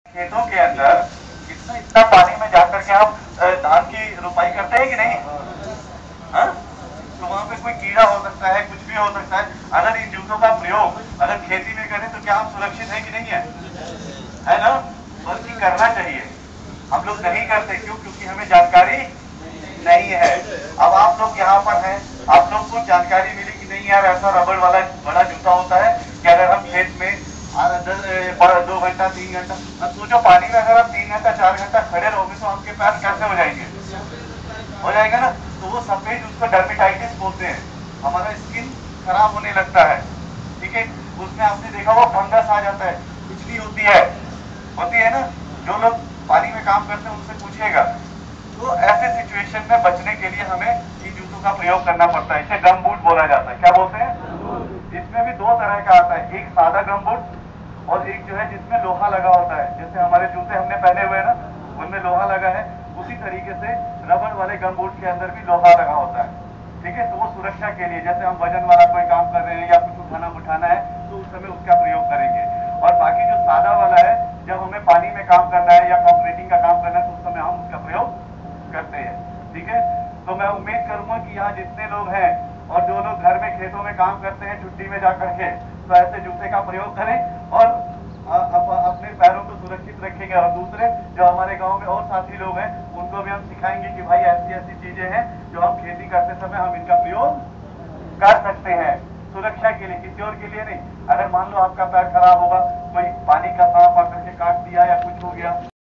खेतों के अंदर इतना पानी में जाकर के आप धान की रोपाई करते हैं कि नहीं? हाँ? तो वहां पे कोई कीड़ा हो सकता है, कुछ भी हो सकता है। अगर इन जूतों का प्रयोग अगर खेती में करें तो क्या हम सुरक्षित है कि नहीं है ना? बल्कि करना चाहिए। हम लोग नहीं करते, क्यों? क्योंकि हमें जानकारी नहीं है। अब आप लोग यहाँ पर हैं, आप लोग को जानकारी मिली कि नहीं यार ऐसा रबड़ वाला बड़ा जूता होता है कि अगर हम खेत में 2 घंटा 3 घंटा, अब सोचो पानी में अगर आप 3 घंटा 4 घंटा खड़े रहोगे तो आपके पैर कैसे हो जाएंगे? हो जाएगा ना। तो वो सफेद, उसको डर्मेटाइटिस बोलते हैं, हमारा स्किन खराब होने लगता है। ठीक है, उसमें आपने देखा वो फंगस आ जाता है, खुजली होती है ना। जो लोग पानी में काम करते हैं उनसे पूछिएगा। तो ऐसे सिचुएशन में बचने के लिए हमें इन जूतों का प्रयोग करना पड़ता है। इसे गम बूट बोला जाता है। क्या बोलते हैं? इसमें भी 2 तरह का आता है, एक सादा गम बूट और एक जो है जिसमें लोहा लगा होता है। जैसे हमारे जूते हमने पहने हुए ना, उनमें लोहा लगा है, उसी तरीके से रबड़ वाले गम बूट के अंदर भी लोहा लगा होता है। ठीक है, तो वो सुरक्षा के लिए, जैसे हम वजन वाला कोई काम कर रहे हैं या कुछ उठाना है तो उस समय उसका प्रयोग करेंगे। और बाकी जो सादा वाला है, जब हमें पानी में काम करना है या ऑपरेटिंग का काम करना है तो उस समय हम उसका प्रयोग करते हैं। ठीक है, तो मैं उम्मीद करूंगा कि यहाँ जितने लोग हैं और जो लोग घर में खेतों में काम करते हैं छुट्टी में जाकर के, तो ऐसे जूते का प्रयोग करें और अपने पैरों को सुरक्षित रखेंगे। और दूसरे जो हमारे गांव में और साथी लोग हैं उनको भी हम सिखाएंगे कि भाई ऐसी ऐसी चीजें हैं जो हम खेती करते समय हम इनका प्रयोग कर सकते हैं, सुरक्षा के लिए, किसी और के लिए नहीं। अगर मान लो आपका पैर खराब होगा, कोई पानी का सांप आकर के काट दिया या कुछ हो गया